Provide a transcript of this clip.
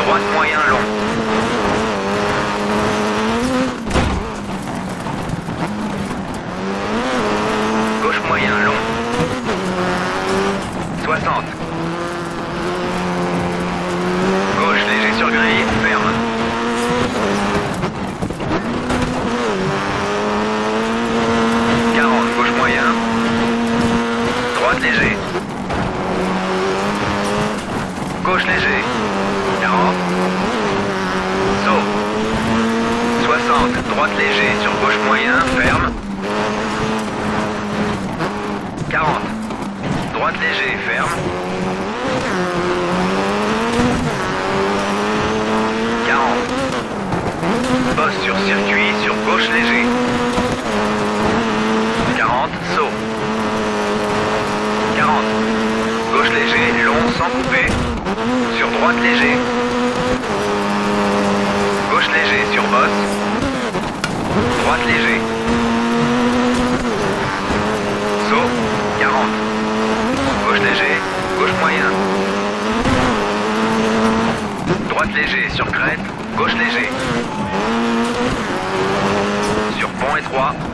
droite moyen long. Gauche moyen long. 60. Gauche léger sur grille, ferme. 40, gauche moyen. Droite léger. Gauche léger. 40. Saut. 60, droite léger sur gauche moyen, ferme. 40. Droite léger, ferme. 40. Bosse sur circuit, sur gauche léger. 40, saut. 40. Gauche léger, long sans couper. Sur droite léger. Gauche léger sur bosse. Droite léger. Saut. 40. Gauche léger, gauche moyen. Droite léger sur crête, gauche léger. Sur pont étroit.